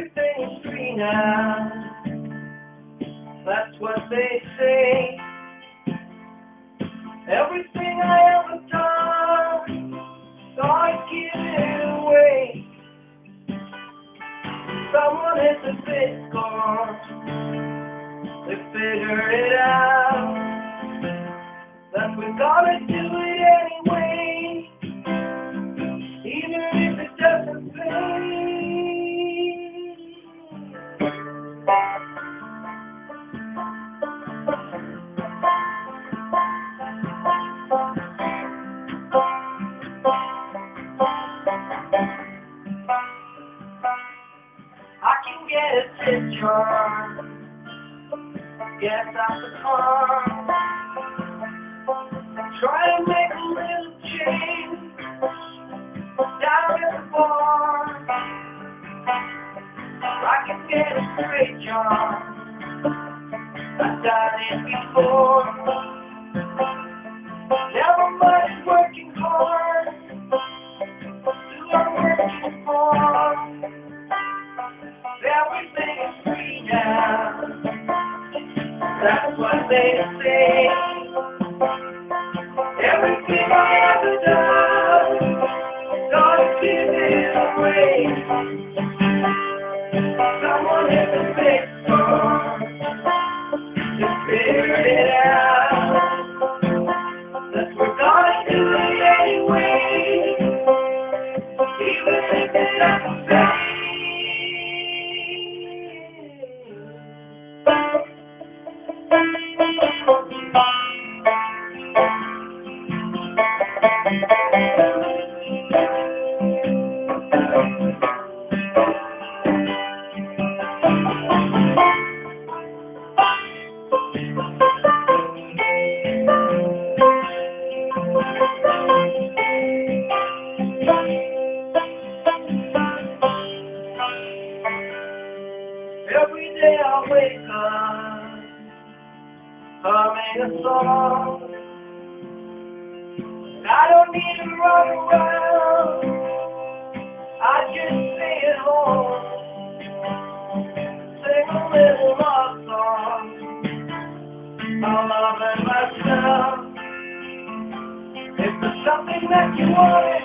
Everything is free now. That's what they say. Everything I ever done, started giving away. Someone hit the big score. They figure it out. That we're gonna do it anyway, even if it doesn't pay. I can get a picture, get out the car, try to make a little change down at the bar. I can get a straight job, I've done it before. Never mind working hard, who I'm working for. Everything is free now, that's what they say. Everything I ever done, gonna give it away. Someone hit the big score, just figured it out. That we're gonna do it anyway, even if it doesn't pay. Every day I wake up, humming a song. I don't need to run around, I just stay at home, sing a little love song. I'm loving myself. If there's something that you want